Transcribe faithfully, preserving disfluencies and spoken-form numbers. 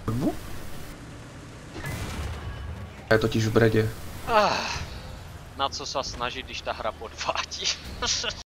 Chodbu? Je totiž v bredě. Ah, na co se snažit, když ta hra podvádí?